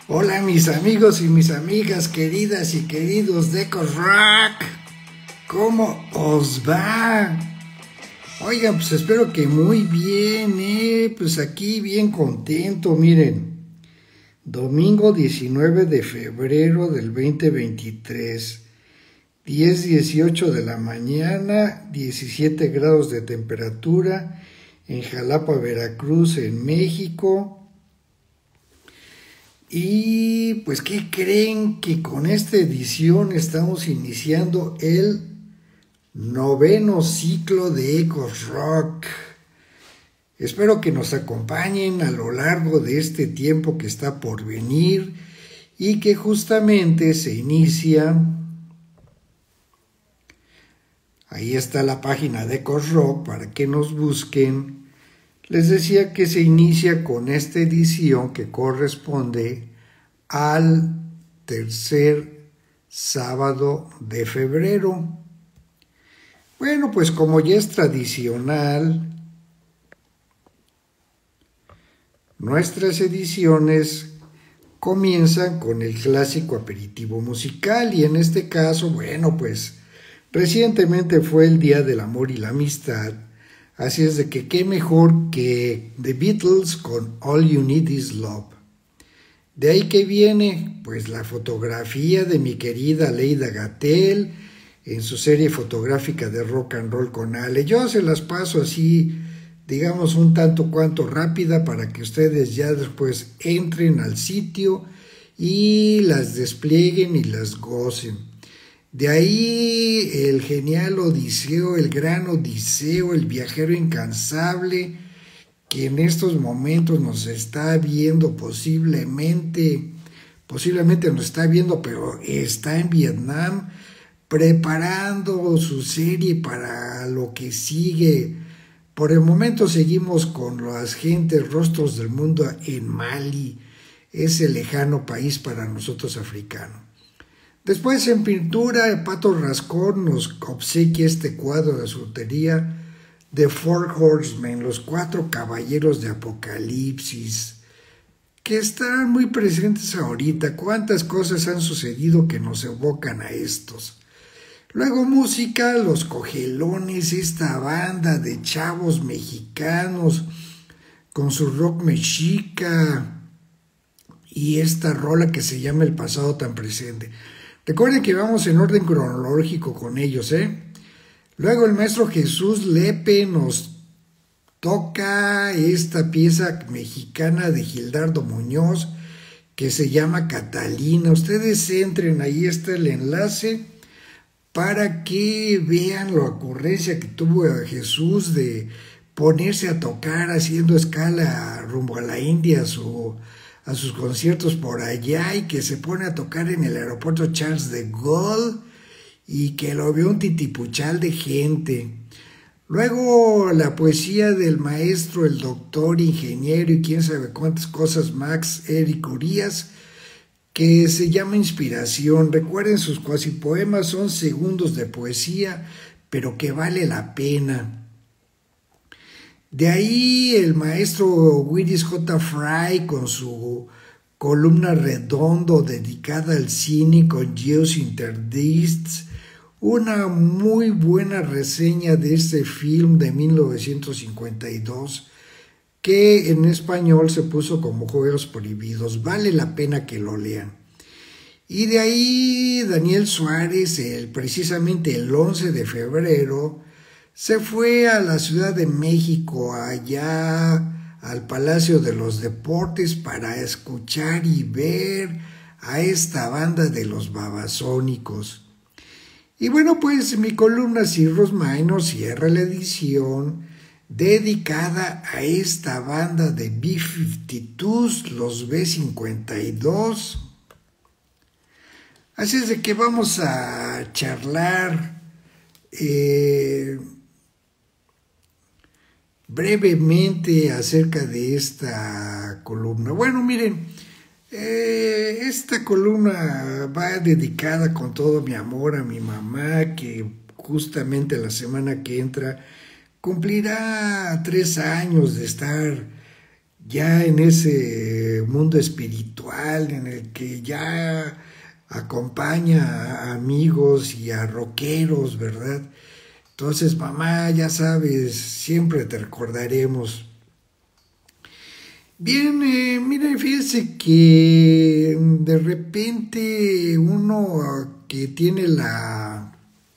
Hola mis amigos y mis amigas queridas y queridos de Ecos Rock, ¿cómo os va? Oigan, pues espero que muy bien, pues aquí bien contento, miren, domingo 19 de febrero del 2023, 10:18 de la mañana, 17 grados de temperatura en Jalapa, Veracruz, en México. Y pues, ¿qué creen? Que con esta edición estamos iniciando el 9º ciclo de Ecos Rock. Espero que nos acompañen a lo largo de este tiempo que está por venir y que justamente se inicia. Ahí está la página de Ecos Rock para que nos busquen. Les decía que se inicia con esta edición que corresponde al tercer sábado de febrero. Bueno, pues como ya es tradicional, nuestras ediciones comienzan con el clásico aperitivo musical y en este caso, bueno, pues recientemente fue el Día del Amor y la Amistad. Así es de que qué mejor que The Beatles con All You Need Is Love. De ahí que viene, pues la fotografía de mi querida Leida Gatell en su serie fotográfica de Rock and Roll con Ale. Yo se las paso así, digamos, un tanto cuanto rápida para que ustedes ya después entren al sitio y las desplieguen y las gocen. De ahí el genial Odiseo, el gran Odiseo, el viajero incansable, que en estos momentos nos está viendo posiblemente nos está viendo, pero está en Vietnam preparando su serie para lo que sigue. Por el momento seguimos con las gentes rostros del mundo en Mali, ese lejano país para nosotros africano. Después en pintura, Pato Rascón nos obsequia este cuadro de su autoría The Four Horsemen, los 4 caballeros de Apocalipsis, que están muy presentes ahorita. Cuántas cosas han sucedido que nos evocan a estos. Luego música, Los Cogelones, esta banda de chavos mexicanos con su rock mexica y esta rola que se llama El pasado tan presente. Recuerden que vamos en orden cronológico con ellos, Luego el maestro Jesús Lepe nos toca esta pieza mexicana de Gildardo Muñoz que se llama Catalina. Ustedes entren, ahí está el enlace para que vean la ocurrencia que tuvo Jesús de ponerse a tocar haciendo escala rumbo a la India a sus conciertos por allá y que se pone a tocar en el aeropuerto Charles de Gaulle y que lo vio un titipuchal de gente. Luego la poesía del maestro, el doctor, ingeniero y quién sabe cuántas cosas, Max Eric Urías, que se llama Inspiración. Recuerden, sus cuasi poemas son segundos de poesía, pero que vale la pena. De ahí el maestro Willis J. Fry con su columna Redondo dedicada al cine con Geos Interdiscs, una muy buena reseña de este film de 1952 que en español se puso como Juegos Prohibidos. Vale la pena que lo lean. Y de ahí Daniel Suárez, precisamente el 11 de febrero, se fue a la Ciudad de México, allá al Palacio de los Deportes, para escuchar y ver a esta banda de los Babasónicos. Y bueno, pues mi columna Cirrus Minor cierra la edición dedicada a esta banda de B-52s, los B-52. Así es de que vamos a charlar brevemente acerca de esta columna. Bueno, miren, esta columna va dedicada con todo mi amor a mi mamá, que justamente la semana que entra cumplirá 3 años de estar ya en ese mundo espiritual en el que ya acompaña a amigos y a rockeros, ¿verdad? Entonces, mamá, ya sabes, siempre te recordaremos. Bien, mire, fíjese que de repente uno que tiene la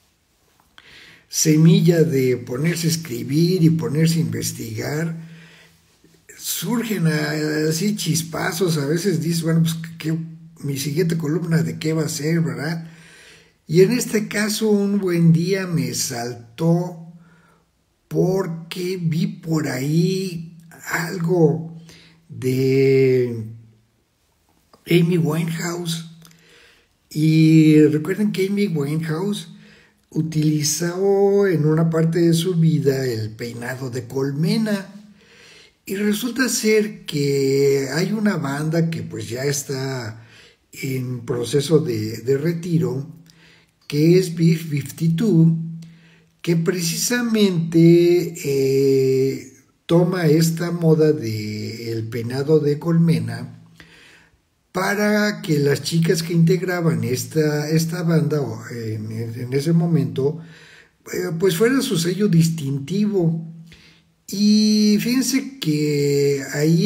semilla de ponerse a escribir y ponerse a investigar, surgen así chispazos, a veces dices, bueno, pues mi siguiente columna de qué va a ser, ¿verdad? Y en este caso un buen día me saltó porque vi por ahí algo de Amy Winehouse. Y recuerden que Amy Winehouse utilizó en una parte de su vida el peinado de colmena. Y resulta ser que hay una banda que pues ya está en proceso de retiro, que es B-52, que precisamente toma esta moda del peinado de colmena para que las chicas que integraban esta banda en ese momento, pues fuera su sello distintivo. Y fíjense que ahí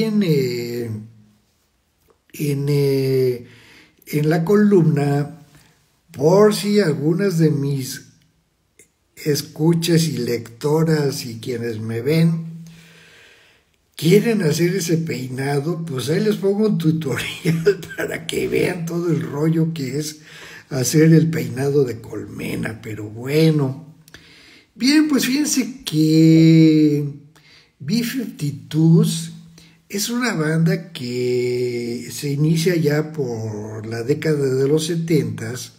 en la columna, por si algunas de mis escuchas y lectoras y quienes me ven quieren hacer ese peinado, pues ahí les pongo un tutorial para que vean todo el rollo que es hacer el peinado de colmena. Pero bueno, bien, pues fíjense que B-52s es una banda que se inicia ya por la década de los 70s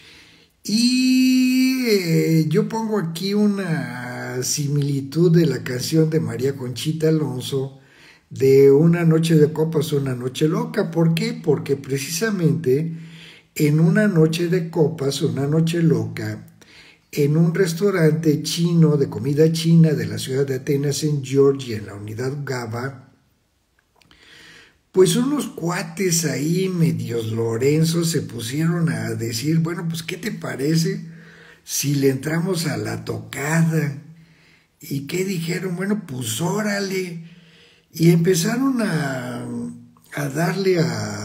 y yo pongo aquí una similitud de la canción de María Conchita Alonso de Una noche de copas, una noche loca. ¿Por qué? Porque precisamente en Una noche de copas, una noche loca, en un restaurante chino, de comida china de la ciudad de Atenas, en Georgia, en la unidad GABA, pues unos cuates ahí medios Lorenzos se pusieron a decir, bueno, pues ¿qué te parece si le entramos a la tocada? ¿Y qué dijeron? Bueno, pues órale. Y empezaron a darle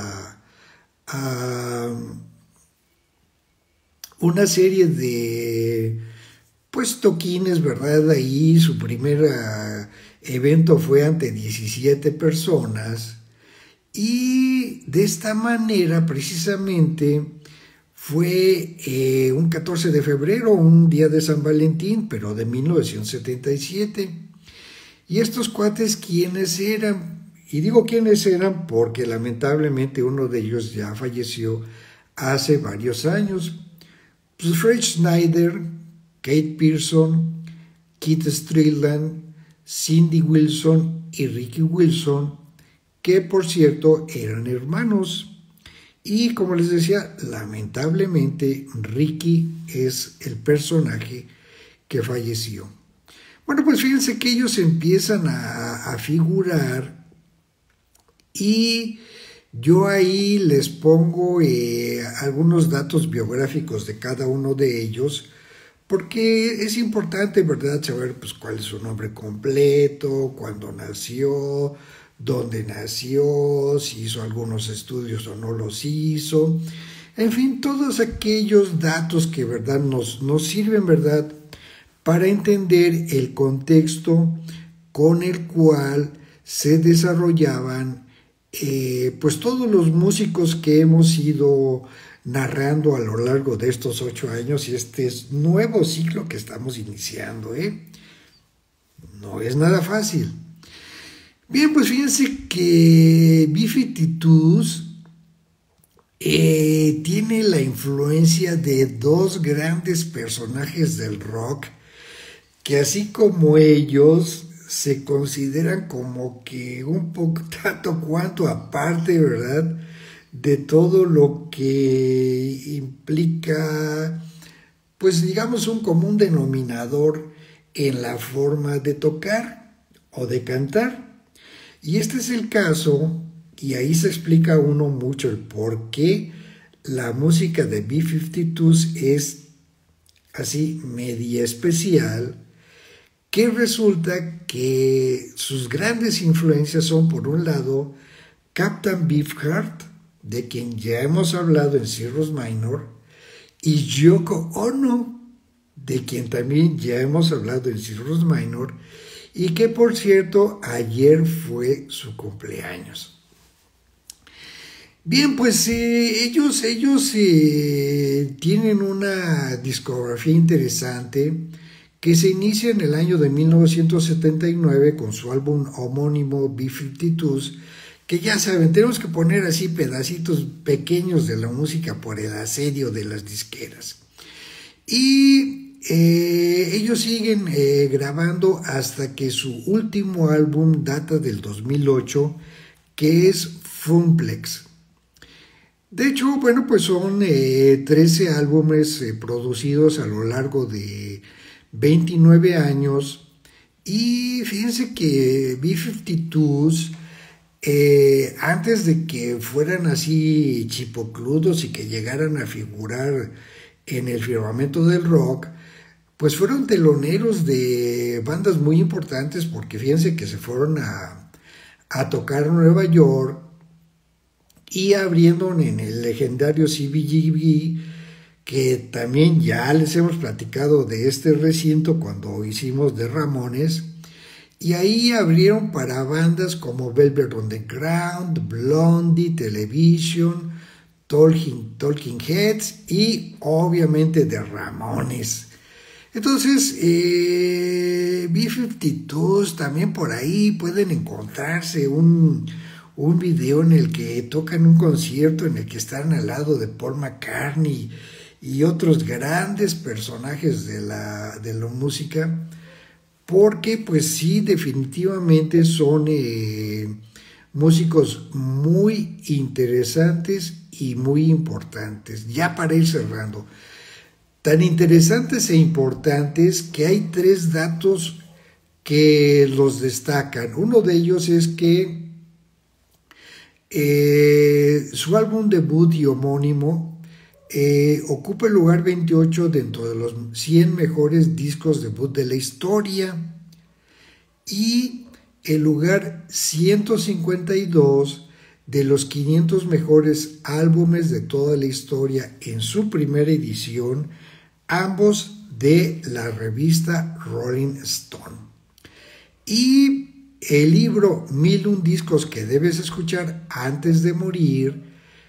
a una serie de pues toquines, ¿verdad? Ahí su primer evento fue ante 17 personas y de esta manera precisamente fue un 14 de febrero, un día de San Valentín, pero de 1977. Y estos cuates, ¿quiénes eran? Y digo quiénes eran porque lamentablemente uno de ellos ya falleció hace varios años. Pues Fred Schneider, Kate Pearson, Keith Strickland, Cindy Wilson y Ricky Wilson, que por cierto eran hermanos. Y como les decía, lamentablemente Ricky es el personaje que falleció. Bueno, pues fíjense que ellos empiezan a figurar y yo ahí les pongo algunos datos biográficos de cada uno de ellos, porque es importante, ¿verdad?, saber pues, cuál es su nombre completo, cuándo nació, dónde nació, si hizo algunos estudios o no los hizo. En fin, todos aquellos datos que, ¿verdad?, nos sirven, ¿verdad?, para entender el contexto con el cual se desarrollaban pues todos los músicos que hemos ido narrando a lo largo de estos 8 años y este nuevo ciclo que estamos iniciando. No es nada fácil. Bien, pues fíjense que B-52s tiene la influencia de dos grandes personajes del rock que así como ellos se consideran como que un poco tanto cuanto aparte, ¿verdad?, de todo lo que implica, pues digamos, un común denominador en la forma de tocar o de cantar. Y este es el caso, y ahí se explica uno mucho el por qué la música de B-52s es así media especial, que resulta que sus grandes influencias son, por un lado, Captain Beefheart, de quien ya hemos hablado en Cirrus Minor, y Yoko Ono, de quien también ya hemos hablado en Cirrus Minor, y que por cierto ayer fue su cumpleaños. Bien, pues ellos tienen una discografía interesante que se inicia en el año de 1979 con su álbum homónimo B-52s, que ya saben, tenemos que poner así pedacitos pequeños de la música por el asedio de las disqueras. Y ellos siguen grabando hasta que su último álbum data del 2008, que es Funplex. De hecho, bueno, pues son 13 álbumes producidos a lo largo de 29 años. Y fíjense que B-52s, antes de que fueran así chipocludos y que llegaran a figurar en el firmamento del rock, pues fueron teloneros de bandas muy importantes, porque fíjense que se fueron a tocar en Nueva York y abriendo en el legendario CBGB, que también ya les hemos platicado de este recinto cuando hicimos de Ramones. Y ahí abrieron para bandas como Velvet Underground, Blondie, Television, Talking Heads y obviamente de Ramones. Entonces, B-52s también por ahí pueden encontrarse un video en el que tocan un concierto en el que están al lado de Paul McCartney y otros grandes personajes de la música, porque pues sí, definitivamente son músicos muy interesantes y muy importantes. Ya para ir cerrando, tan interesantes e importantes que hay 3 datos que los destacan. Uno de ellos es que su álbum debut y homónimo ocupa el lugar 28 dentro de los 100 mejores discos debut de la historia y el lugar 152 de los 500 mejores álbumes de toda la historia en su primera edición, ambos de la revista Rolling Stone. Y el libro 1001 discos que debes escuchar antes de morir,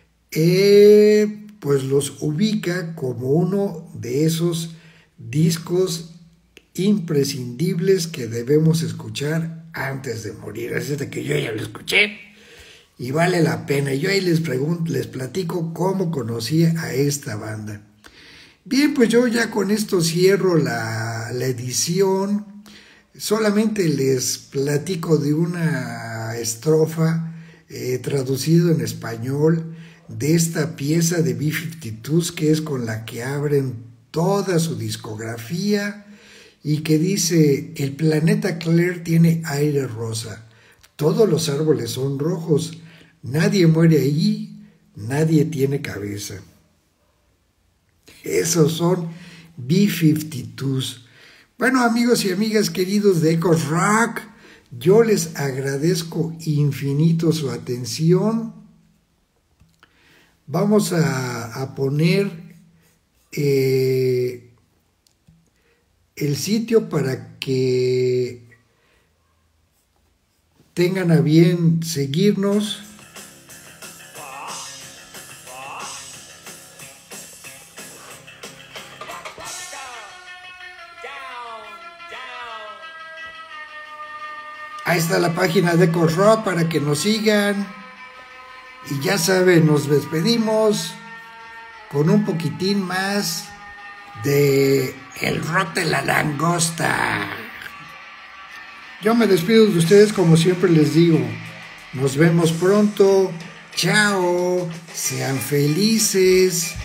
pues los ubica como uno de esos discos imprescindibles que debemos escuchar antes de morir. Así de que yo ya lo escuché y vale la pena. Yo ahí les platico cómo conocí a esta banda. Bien, pues yo ya con esto cierro la edición. Solamente les platico de una estrofa traducido en español de esta pieza de B-52s, que es con la que abren toda su discografía y que dice: el planeta Claire tiene aire rosa, todos los árboles son rojos, nadie muere allí, nadie tiene cabeza. Esos son B-52s. Bueno, amigos y amigas queridos de Ecos Rock, yo les agradezco infinito su atención. Vamos a poner el sitio para que tengan a bien seguirnos. Ahí está la página de Ecos Rock para que nos sigan. Y ya saben, nos despedimos con un poquitín más de el rock de la langosta. Yo me despido de ustedes como siempre les digo. Nos vemos pronto. Chao. Sean felices.